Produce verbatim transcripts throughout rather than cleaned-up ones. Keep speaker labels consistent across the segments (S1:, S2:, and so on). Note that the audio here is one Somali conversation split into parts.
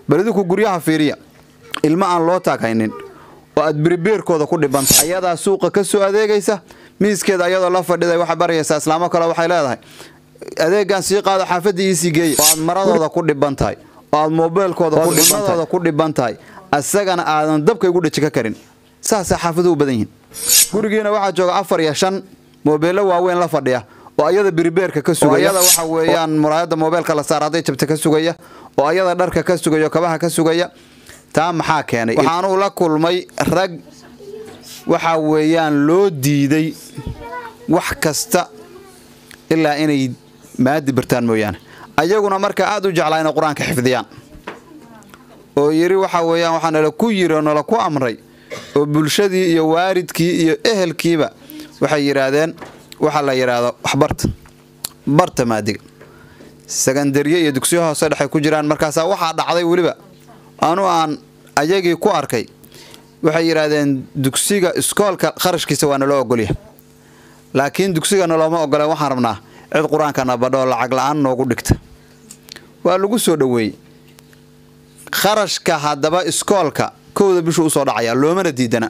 S1: baridiku guryaha fiiriya ilma aan loo taagaynin oo aad biribeerkooda ku dhibantahay ayadaa suuqa ka soo adeegaysa miiskeeda ayadoo la fadhiday waxa barayaysa islaamo kale waxay leedahay adeegan sii qaado xaafadii isii geey oo aad maradooda ku dhibantahay oo aad mobilkooda ku dhibantahay ku dhibantahay asagana aadan dabka ugu dhijika karin saas xaafadu u badan yihiin gurigeena waxa jooga afar iyo shan mobil waaweyn la fadhiya oo ayada biribeerka ka sugaya ayada waxa weeyaan muraayada mobilka la saaraday jabta ka sugaya oo ayada dharka ka sugayo kabaha ka sugaya taa maxaa keenay waxaan u la kulmay rag waxa weeyaan loo diiday wax kasta ilaa inay maadi bartaan mooyaan ayaguna marka aad u jeclaayeen quraanka xifdiyaan oo yiri waxa weeyaan waxaan la ku yiri oo la ku amray oo bulshadii iyo waaridkii iyo ehelkiiba waxay yiraahdeen waxa la yiraahdo waxbarta barta maadiga secondary iyo dugsiyo hoose dhaxay ku jiraan markaas waxa dhacday waliba aanu aan ayagii ku arkay waxay yiraahdeen dugsiga iskoolka kharashkiisa waa loo ogol yahay laakiin dugsiga looma ogolaan waxaan rabnaa cid quraanka nabadho lacag la'aan noogu dhigta waa lagu soo dhaweey kharashka hadaba iskoolka kooda bishu u soo dhacaya looma diidana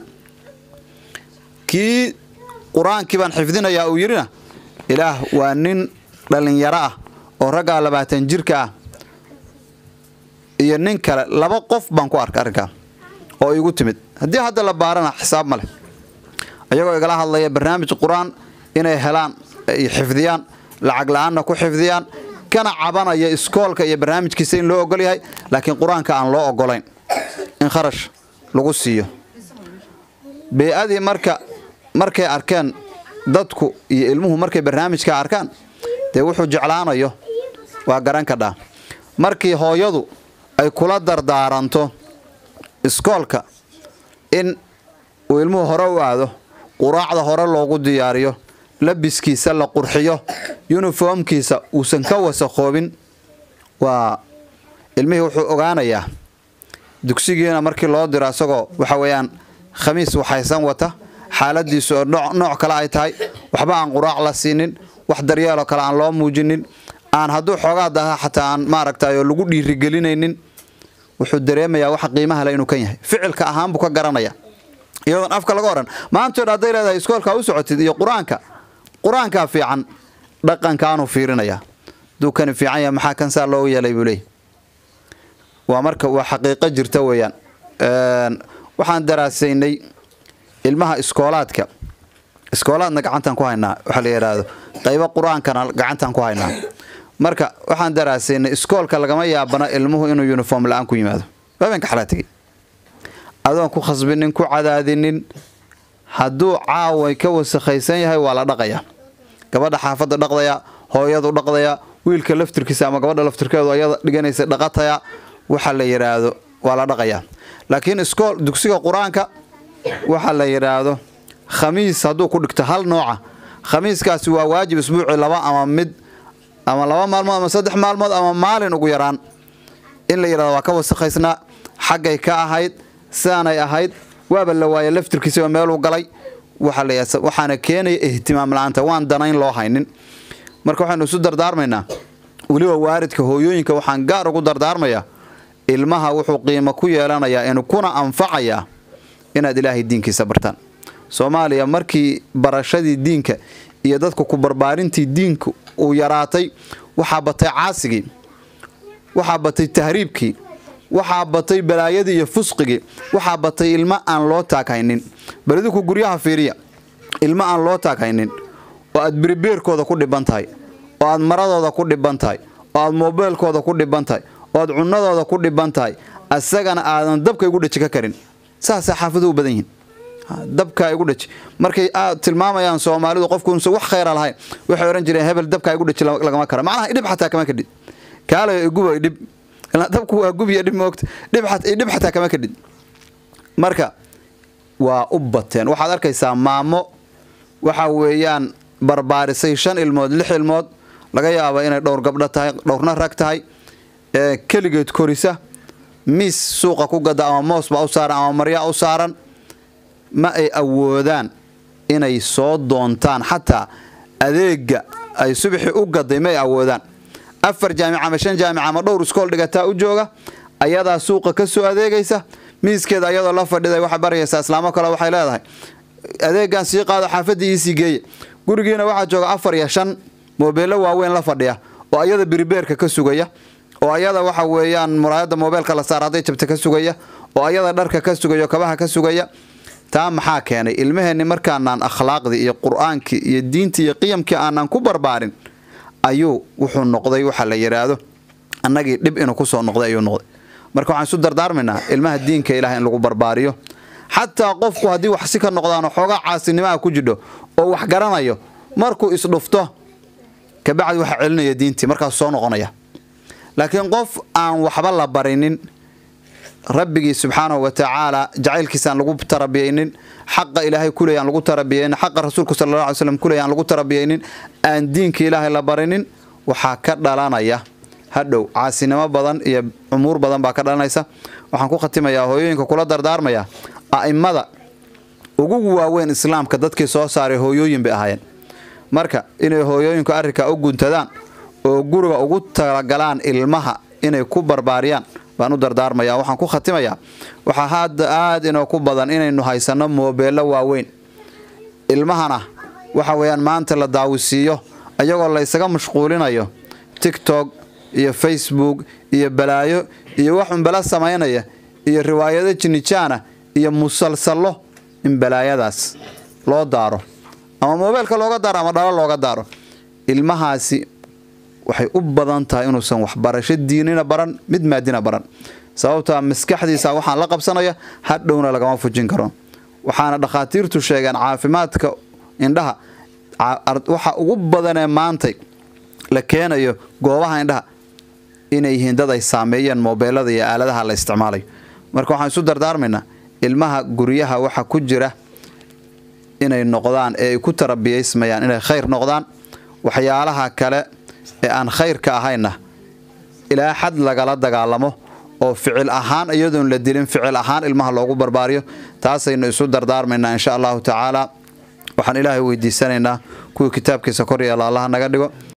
S1: ki quraanki baan xifdinayaa oo yirina ilaah waa nin dhalinyaro ah oo raga labaatan jirka ah iyo nin kale laba qof baan ku arkay arka oo igu timid hadii hadda la baarana xisaab male ayagoo igala hadlaya barnaamij quraan inay helaan ay xifdiyaan lacag la'aana ku xifdiyaan kana cabanaya iskoolka iyo barnaamijkiisa in loo ogol yahay laakiin quraanka aan loo ogolayn in kharash lagu siiyo beeyadii marka markay arkeen dadku iyo ilmuhu markay barnaamijka arkaan de wuxuu jeclaanayo waa garan ka dhaa markii hooyadu ay kula dardaaranto iskoolka in uu ilmuhu hore u aado quraacda hore loogu diyaariyo labiskiisa la qurxiyo uniformkiisa uusan ka wasaqoobin waa ilmihii wuxuu ogaanayaa dugsigeena markii loo diro asagoo waxa weeyaan khamiis waxaysan wata xaaladiisu nooc kale ay tahay waxba aan quraac la siinin wax daryeel kale aan loo muujinin aan haduu xoogaa daha xataa aan maaragtay lagu dhiirigelinaynin wuxuu dareemayaa wax qiimaha leh inuu kan yahay ficilka ahaan buu ka garanaya iyadoo afka laga oran maanta haday leedahay iskoolka u socotid iyo quraanka quraanka fiican dhaqankaanu fiirinaya dukan fiican ya maxaa kan saa loo yeelay bulay waa marka waa xaqiiqo jirta weeyaan een waxaan daraasaynay ilmaha iskoolaadka iskoolaadna gacantan ku haynaa waxa la yiraahdo qaybo quraankana gacantan ku haynaa marka waxaan daraasaynay iskoolka lagama yaabana ilmuhu inuu uniform la'aan ku yimaado baaban ka xalaatay adoon ku khasbinin ku cadaadinin haduu caaway ka wasakhaysan yahay waa la dhaqaya gabadha xaafada dhaqdaya hooyadu dhaqdaya wiilka laftirkiisa ama gabadha laftirkeedu ayada dhiganaysa dhaqataya waxa la yiraahdo waa la dhaqaya laakiin iskool dugsiga quraanka waxa la yiraahdo khamiis haduu ku dhigto hal nooca khamiiskaasi waa waajib isbuuci laba ama mid ama laba maalmood ama saddex maalmood ama maalin ugu yaraan in la yiraahdo waa ka wasakhaysna xaqay ka ahayd saanay ahayd waaba la waayay laftirkiisa meel uu galay waxa la yaasa waxaana keenay ihtimaam la'aanta waan danayn loo haynin marka waxaan isu dardaarmaynaa waliba waaridka hooyooyinka waxaan gaar ugu dardaarmayaa ilmaha wuxuu qiimo ku yeelanayaa in kuna anfacaya inaad ilaahay diinkiisa bartaan Soomaaliya markii barashadii diinka iyo dadku ku barbaarintii diinku uu yaraatay waxa batay caasigi waxa batay tahriibki waxa batay balaayadii iyo fusqigi waxa batay ilma aan loo taagaynin baridiku guryaha fiiriya ilma aan loo taagaynin oo aad biribeerkooda ku dhibantahay oo aad maradooda ku dhibantahay oo aad mobilkooda ku dhibantahay oo aad cunadooda ku dhibantahay asagana aadan dabka ugu dhijika karin saas xaafadu u badan yihiin dabka ugu dhij markay aad tilmaamayaan Soomaalidu qofku inuu wax khayr lahayn waxay oran jireen hebel dabka ugu dhij lagama kara macnaha idib xataa kama kadid kaala igu idib ila dabku waa gubiya dib moogta dib xataa dib xataa kama kadid marka waa u bateen waxaad arkaysaa maamo waxa weeyaan barbaarisay shan ilmood lix ilmood laga yaabo inay dhowr gabdho tahay dhowrna rag tahay ee kaligeed korisa mis suuqa ku gada ama moos ba u saaran ama marya u saaran ma ay awoodaan inay soo doontaan xataa adeega ay subaxi u gaday ma ay awoodaan afar jaamica ama shan jaamica ama dhowr iskool dhigata u jooga ayadaa suuqa ka soo adeegaysa miiskeeda ayadoo la fadhiday waxa barayaysa islaamo kale waxay leedahay adeegan sii qaado xaafadii ii sii geey gurigeena waxa jooga afar iyo shan moobeelo waaweyn la fadhiya oo ayada biribeerka ka sugaya oo ayada waxa weeyaan muraayada moobeelka la saaraday jabta ka sugaya oo ayada dharka ka sugayo kabaha ka sugaya taa maxaa keenay ilmaheeni markaanaan akhlaaqdi iyo quraanki iyo diinti iyo qiyamki aanan ku barbaarin ayuu wuxuu noqday waxa la yiraahdo annagii dib inuu ku soo noqday ayuu noqday marka waxaan isu dardaarmaynaa ilmaha diinka ilaahay in lagu barbaariyo xataa qofku hadii wax si ka noqdaan xoogaa caasinimo ku jidho oo wax garanayo markuu is dhufto ka bacdi waxa celinaya diinti marka soo noqonaya laakiin qof aan waxba la barinin rabbigi subhanahu wa ta'ala jacaylkiisaan lagu tarbiyaynin xaqa ilaahay kuleeyaan lagu tarbiyaynin xaqa rasuulku sallallahu alayhi wasallam kuleeyaan lagu tarbiyaynin aan diinka ilaahay la barinin waxa ka dhalanaya hadhow caasinimo badan iyo umur badan baa ka dhalanaysa waxaan ku khatimayaa hooyooyinka kula dardaarmaya aimada ugu waaweyn islaamka dadkii soo saaray hooyooyin bay ahaayeen marka inay hooyooyinku arrinka u guntadaan oo guriga ugu talagalaan ilmaha inay ku barbaariyaan baan u dardaarmaya waxaan ku khatimayaa waxa hadda aad inoo ku badan inaynu haysano moobeelo waaweyn ilmahana waxa weeyaan maanta la daawisiyo ayagoo la isaga mashquulinayo TikTok iyo Facebook iyo balaayo iyo wax un bala sameeynaya iyo riwaayado jinnijaana iyo musalsalo in balaayadaas loo daaro ama moobeelka looga daaro ama dhalo looga daaro ilmahaasi waxay u badan tahay inuu san wax barasho diinina baran mid maadina baran sababta maskaxdiisa waxaan la qabsanaya hadhowna laga ma fujin karo waxaana dhaqaatiirtu sheegan caafimaadka indhaha waxa ugu badan ee maanta la keenayo goobaha indhaha inay yihiin dad ay saameeyeen moobeelada iyo aaladaha la isticmaalayo marka waxaan isu dardaarmaynaa ilmaha guriyaha waxa ku jira inay noqdaan ee ay ku tarabiyeysmayaan inay khayr noqdaan waxyaalaha kale ee aan khayrka ahayna ilaa xad lagala dagaalamo oo ficil ahaan iyadoon la dilin ficil ahaan ilmaha loogu barbaariyo taasaynu isu dardaarmaynaa insha Allah ta'ala waxaan ilaahay weydiisanaynaa kuwa kitaabkiisa kor yeela Allah naga dhigo